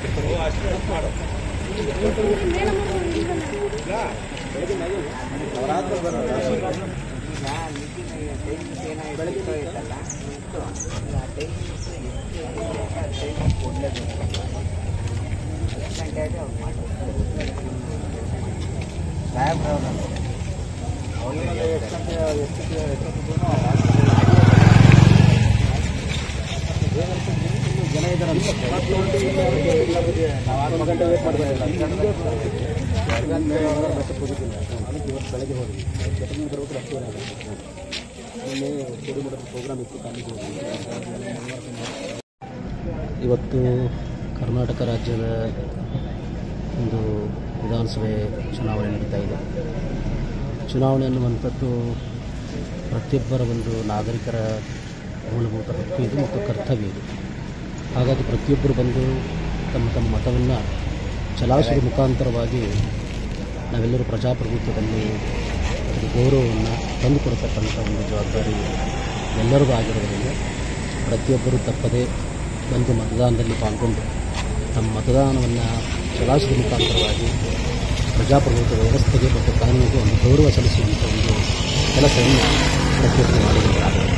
ಇವತ್ತು ಕರ್ನಾಟಕ ರಾಜ್ಯದ ಒಂದು ವಿಧಾನಸಭೆ ಚುನಾವಣೆ ನಡೀತಾ ಇದೆ. ಚುನಾವಣೆ ಅನ್ನುವಂಥದ್ದು ಪ್ರತಿಯೊಬ್ಬರ ಒಂದು ನಾಗರಿಕರ ಮೂಲಭೂತ ಹಕ್ಕು ಇದು ಮತ್ತು ಕರ್ತವ್ಯ ಇದು. ಹಾಗಾಗಿ ಪ್ರತಿಯೊಬ್ಬರು ಬಂದು ತಮ್ಮ ತಮ್ಮ ಮತವನ್ನು ಚಲಾಯಿಸುವ ಮುಖಾಂತರವಾಗಿ ನಾವೆಲ್ಲರೂ ಪ್ರಜಾಪ್ರಭುತ್ವದಲ್ಲಿ ಅದಕ್ಕೆ ಗೌರವವನ್ನು ತಂದುಕೊಡ್ತಕ್ಕಂಥ ಒಂದು ಜವಾಬ್ದಾರಿ ಎಲ್ಲರಿಗೂ ಆಗಿರೋದ್ರಿಂದ ಪ್ರತಿಯೊಬ್ಬರೂ ತಪ್ಪದೇ ಬಂದು ಮತದಾನದಲ್ಲಿ ಪಾಲ್ಗೊಂಡು ತಮ್ಮ ಮತದಾನವನ್ನು ಚಲಾಯಿಸುವ ಮುಖಾಂತರವಾಗಿ ಪ್ರಜಾಪ್ರಭುತ್ವ ವ್ಯವಸ್ಥೆಗೆ ಮತ್ತು ಕಾನೂನಿಗೆ ಒಂದು ಗೌರವ ಸಲ್ಲಿಸುವಂಥ ಒಂದು ಕೆಲಸವನ್ನು ಪ್ರತಿಯೊಬ್ಬರು ಮಾಡಿದ್ದಾರೆ.